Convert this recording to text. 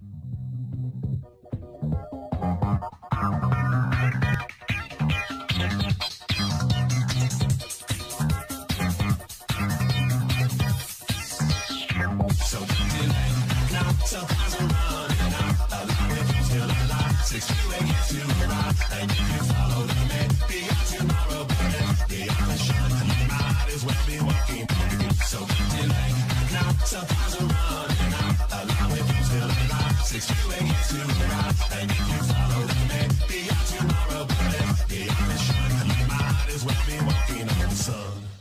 So delay now, so how's it running out? Allow it till the light, 6 to 8 to arrive, and you can follow the man beyond tomorrow, burning beyond the sun. You might as well be walking. So delay now, so how's it running out? Allow it till the light, 6 to 8 to arrive, and you can follow the man beyond tomorrow, burning beyond the sun. You might as well be walking on the sun.